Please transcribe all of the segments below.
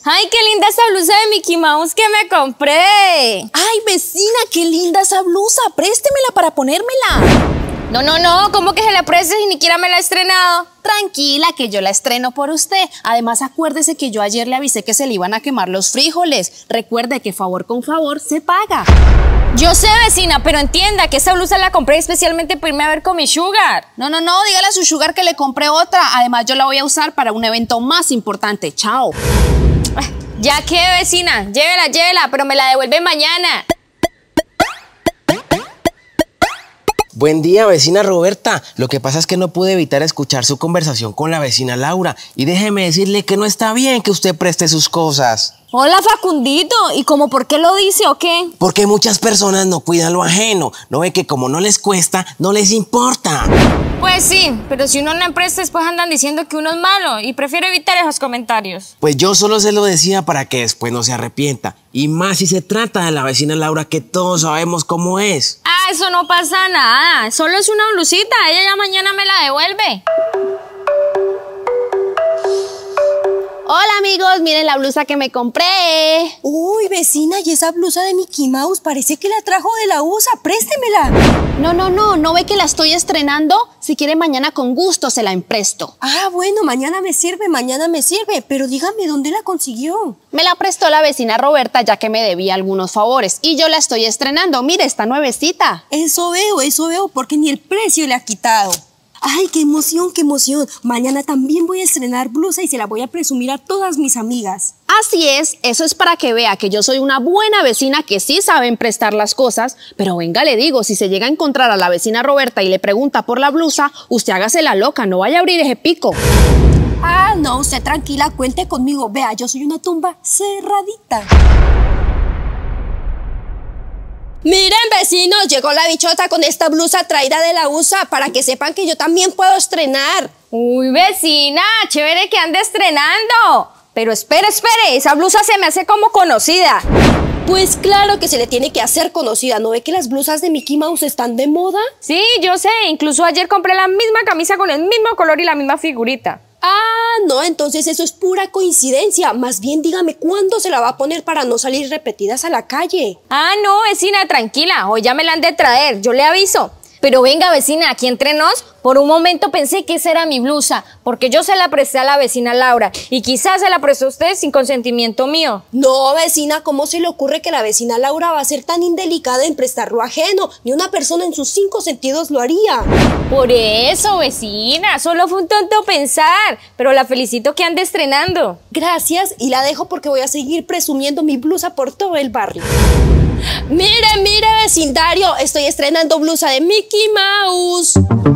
¡Ay, qué linda esa blusa de Mickey Mouse que me compré! ¡Ay, vecina, qué linda esa blusa! ¡Préstemela para ponérmela! No, ¿cómo que se la prestes y ni siquiera me la he estrenado? Tranquila, que yo la estreno por usted. Además, acuérdese que yo ayer le avisé que se le iban a quemar los frijoles. Recuerde que favor con favor se paga. Yo sé, vecina, pero entienda que esa blusa la compré especialmente para irme a ver con mi sugar. No, dígale a su sugar que le compré otra. Además, yo la voy a usar para un evento más importante. Chao. Ya que, vecina, llévela, pero me la devuelve mañana. Buen día, vecina Roberta. Lo que pasa es que no pude evitar escuchar su conversación con la vecina Laura. Y déjeme decirle que no está bien que usted preste sus cosas. Hola, Facundito. ¿Y cómo por qué lo dice o qué? Porque muchas personas no cuidan lo ajeno. No ve que como no les cuesta, no les importa. Pues sí, pero si uno no presta, después andan diciendo que uno es malo y prefiero evitar esos comentarios. Pues yo solo se lo decía para que después no se arrepienta. Y más si se trata de la vecina Laura, que todos sabemos cómo es. Ah, eso no pasa nada. Solo es una blusita. Ella ya mañana me la devuelve. Hola amigos, miren la blusa que me compré. Uy, vecina, ¿y esa blusa de Mickey Mouse? Parece que la trajo de la USA, préstemela. No ve que la estoy estrenando. Si quiere mañana con gusto se la empresto. Ah, bueno, mañana me sirve, pero dígame, ¿dónde la consiguió? Me la prestó la vecina Roberta ya que me debía algunos favores y yo la estoy estrenando. Mire, está nuevecita. Eso veo, porque ni el precio le ha quitado. ¡Ay, qué emoción, qué emoción! Mañana también voy a estrenar blusa y se la voy a presumir a todas mis amigas. Así es, eso es para que vea que yo soy una buena vecina que sí saben prestar las cosas, pero venga, le digo, si se llega a encontrar a la vecina Roberta y le pregunta por la blusa, usted hágase la loca, no vaya a abrir ese pico. Ah, no, usted tranquila, cuente conmigo. Vea, yo soy una tumba cerradita. Miren, vecinos, llegó la bichota con esta blusa traída de la USA para que sepan que yo también puedo estrenar. Uy, vecina, chévere que ande estrenando. Pero espere, esa blusa se me hace como conocida. Pues claro que se le tiene que hacer conocida. ¿No ve que las blusas de Mickey Mouse están de moda? Sí, yo sé, incluso ayer compré la misma camisa con el mismo color y la misma figurita. Ah, no, entonces eso es pura coincidencia. Más bien dígame cuándo se la va a poner para no salir repetidas a la calle. Ah, no, vecina, tranquila, hoy ya me la han de traer, yo le aviso. Pero venga, vecina, aquí entre nos, por un momento pensé que esa era mi blusa, porque yo se la presté a la vecina Laura y quizás se la prestó a usted sin consentimiento mío. No, vecina, ¿cómo se le ocurre que la vecina Laura va a ser tan indelicada en prestar lo ajeno? Ni una persona en sus 5 sentidos lo haría. Por eso, vecina, solo fue un tonto pensar, pero la felicito que ande estrenando. Gracias, y la dejo porque voy a seguir presumiendo mi blusa por todo el barrio. Mire, vecindario, estoy estrenando blusa de Mickey Mouse.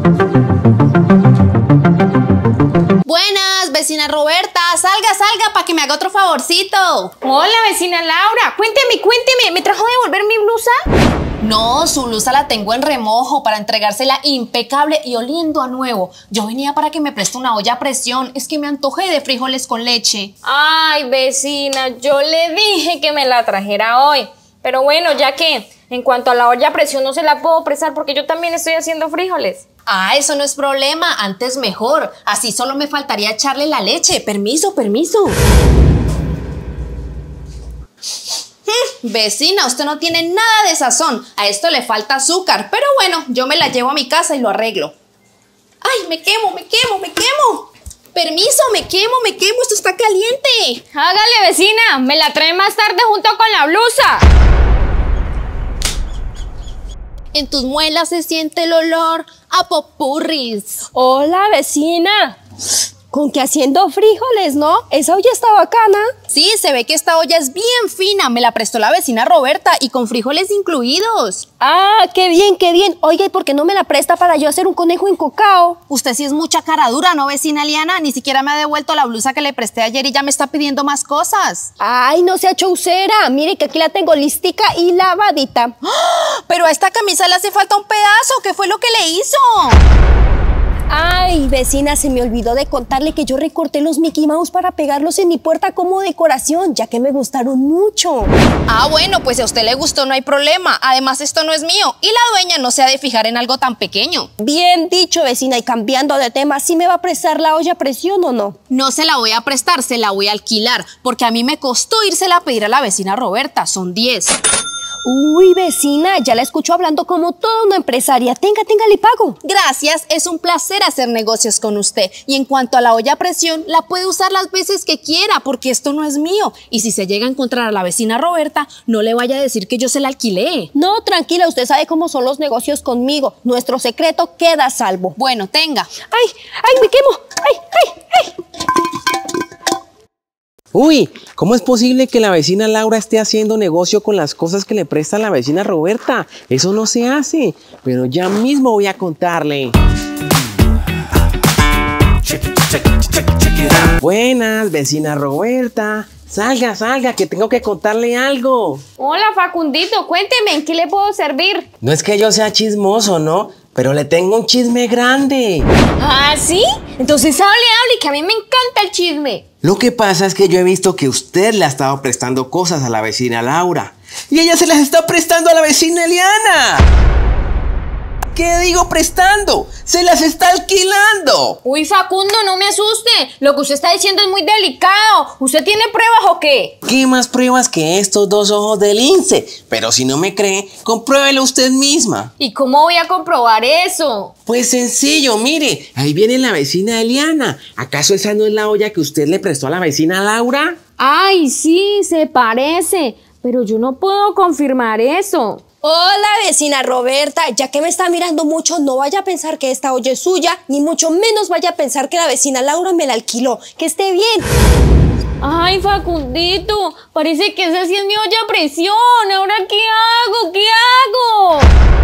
Buenas, vecina Roberta, salga para que me haga otro favorcito. Hola, vecina Laura, cuénteme, ¿me trajo a devolver mi blusa? No, su blusa la tengo en remojo para entregársela impecable y oliendo a nuevo. Yo venía para que me preste una olla a presión, es que me antojé de frijoles con leche. Ay, vecina, yo le dije que me la trajera hoy. Pero bueno, ya que en cuanto a la olla a presión no se la puedo prestar porque yo también estoy haciendo frijoles. Ah, eso no es problema, antes mejor. Así solo me faltaría echarle la leche. Permiso. Vecina, usted no tiene nada de sazón. A esto le falta azúcar. Pero bueno, yo me la llevo a mi casa y lo arreglo. ¡Ay, me quemo! Permiso, me quemo, esto está caliente. Hágale, vecina, me la trae más tarde junto con la blusa. En tus muelas se siente el olor a popurris. Hola, vecina. Con que haciendo frijoles, ¿no? Esa olla está bacana. Sí, se ve que esta olla es bien fina. Me la prestó la vecina Roberta y con frijoles incluidos. Ah, qué bien. Oiga, ¿y por qué no me la presta para yo hacer un conejo encocado? Usted sí es mucha cara dura, ¿no, vecina Liana? Ni siquiera me ha devuelto la blusa que le presté ayer y ya me está pidiendo más cosas. Ay, no sea chaucera. Mire que aquí la tengo listica y lavadita. ¡Oh! Pero a esta camisa le hace falta un pedazo. ¿Qué fue lo que le hizo? Ay, vecina, se me olvidó de contarle que yo recorté los Mickey Mouse para pegarlos en mi puerta como decoración, ya que me gustaron mucho. Ah, bueno, pues si a usted le gustó no hay problema. Además, esto no es mío y la dueña no se ha de fijar en algo tan pequeño. Bien dicho, vecina, y cambiando de tema, ¿sí me va a prestar la olla a presión o no? No se la voy a prestar, se la voy a alquilar, porque a mí me costó írsela a pedir a la vecina Roberta, son 10. Uy, vecina, ya la escucho hablando como toda una empresaria. Tenga, le pago. Gracias, es un placer hacer negocios con usted. Y en cuanto a la olla a presión, la puede usar las veces que quiera, porque esto no es mío. Y si se llega a encontrar a la vecina Roberta, no le vaya a decir que yo se la alquilé. No, tranquila, usted sabe cómo son los negocios conmigo. Nuestro secreto queda a salvo. Bueno, tenga. ¡Ay, me quemo! ¡Ay! Uy, ¿cómo es posible que la vecina Laura esté haciendo negocio con las cosas que le presta la vecina Roberta? Eso no se hace, pero ya mismo voy a contarle. Buenas, vecina Roberta. Salga, que tengo que contarle algo. Hola, Facundito, cuénteme, ¿en qué le puedo servir? No es que yo sea chismoso, ¿no? Pero le tengo un chisme grande. ¿Ah, sí? Entonces hable, que a mí me encanta el chisme. Lo que pasa es que yo he visto que usted le ha estado prestando cosas a la vecina Laura. Y ella se las está prestando a la vecina Eliana. ¿Qué digo prestando? ¡Se las está alquilando! Uy, Facundo, no me asuste. Lo que usted está diciendo es muy delicado. ¿Usted tiene pruebas o qué? ¿Qué más pruebas que estos dos ojos del lince? Pero si no me cree, compruébelo usted misma. ¿Y cómo voy a comprobar eso? Pues sencillo, mire, ahí viene la vecina Eliana. ¿Acaso esa no es la olla que usted le prestó a la vecina Laura? Ay, sí, se parece. Pero yo no puedo confirmar eso. Hola, vecina Roberta. Ya que me está mirando mucho, no vaya a pensar que esta olla es suya, ni mucho menos vaya a pensar que la vecina Laura me la alquiló. Que esté bien. Ay, Facundito, parece que esa sí es mi olla a presión. ¿Ahora qué hago? ¿Qué hago?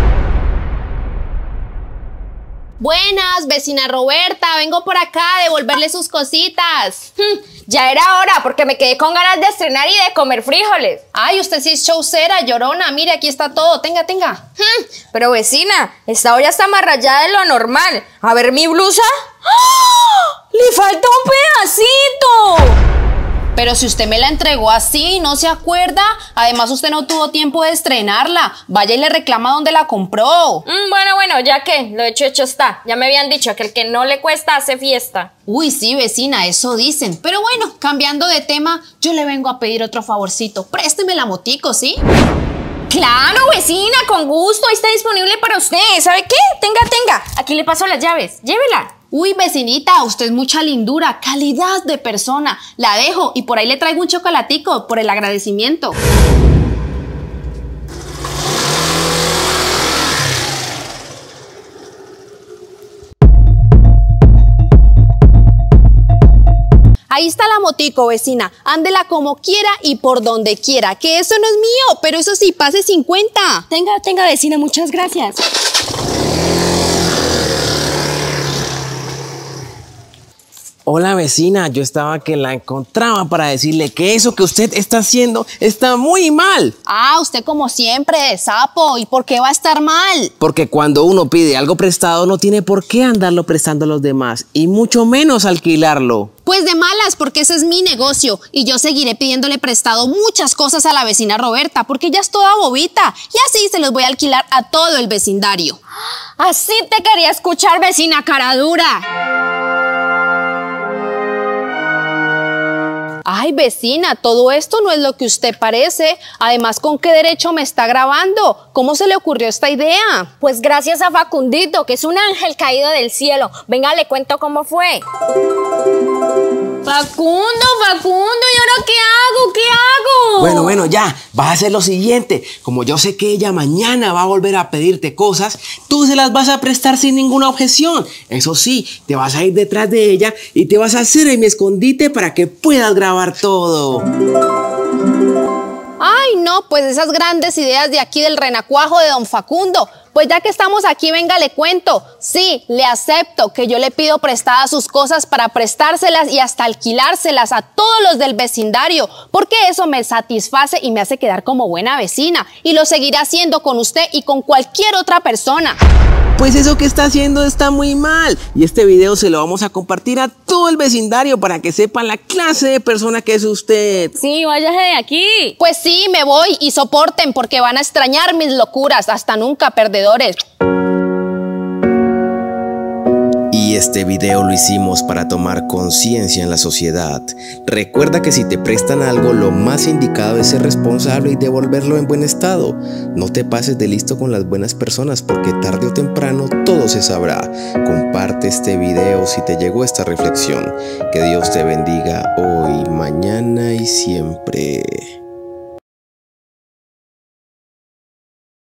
Buenas, vecina Roberta, vengo por acá a devolverle sus cositas. Ya era hora, porque me quedé con ganas de estrenar y de comer frijoles. Ay, usted sí es showcera, llorona, mire, aquí está todo, tenga. Pero vecina, esta olla está más rayada de lo normal. A ver mi blusa. ¡Ah! ¡Le falta un pedacito! Pero si usted me la entregó así, ¿no se acuerda? Además, usted no tuvo tiempo de estrenarla. Vaya y le reclama dónde la compró. Bueno, ya que lo hecho está. Ya me habían dicho que el que no le cuesta hace fiesta. Uy, sí, vecina, eso dicen. Pero bueno, cambiando de tema, yo le vengo a pedir otro favorcito. Présteme la motico, ¿sí? Claro, vecina, con gusto. Ahí está disponible para usted. ¿Sabe qué? Tenga. Aquí le paso las llaves. Llévela. Uy, vecinita, usted es mucha lindura, calidad de persona. La dejo y por ahí le traigo un chocolatico por el agradecimiento. Ahí está la motico, vecina. Ándela como quiera y por donde quiera. Que eso no es mío, pero eso sí, pase 50. Tenga, vecina, muchas gracias. Hola vecina, yo estaba que la encontraba para decirle que eso que usted está haciendo está muy mal. Ah, usted como siempre, sapo. ¿Y por qué va a estar mal? Porque cuando uno pide algo prestado no tiene por qué andarlo prestando a los demás y mucho menos alquilarlo. Pues de malas, porque ese es mi negocio y yo seguiré pidiéndole prestado muchas cosas a la vecina Roberta porque ella es toda bobita y así se los voy a alquilar a todo el vecindario. Así te quería escuchar, vecina caradura. Ay, vecina, todo esto no es lo que usted parece. Además, ¿con qué derecho me está grabando? ¿Cómo se le ocurrió esta idea? Pues gracias a Facundito, que es un ángel caído del cielo. Venga, le cuento cómo fue. Facundo, ¿y ahora qué hago? ¿Qué hago? Bueno, ya, vas a hacer lo siguiente. Como yo sé que ella mañana va a volver a pedirte cosas, tú se las vas a prestar sin ninguna objeción. Eso sí, te vas a ir detrás de ella y te vas a hacer en mi escondite para que puedas grabar todo. Ay, no, pues esas grandes ideas de aquí del renacuajo de don Facundo. Pues ya que estamos aquí, venga, le cuento. Sí, le acepto que yo le pido prestadas sus cosas para prestárselas y hasta alquilárselas a todos los del vecindario, porque eso me satisface y me hace quedar como buena vecina, y lo seguiré haciendo con usted y con cualquier otra persona. Pues eso que está haciendo está muy mal. Y este video se lo vamos a compartir a todo el vecindario para que sepan la clase de persona que es usted. Sí, váyase de aquí. Pues sí, me voy y soporten porque van a extrañar mis locuras. Hasta nunca, perdedores. Y este video lo hicimos para tomar conciencia en la sociedad. Recuerda que si te prestan algo, lo más indicado es ser responsable y devolverlo en buen estado. No te pases de listo con las buenas personas porque tarde o temprano todo se sabrá. Comparte este video si te llegó esta reflexión. Que Dios te bendiga hoy, mañana y siempre.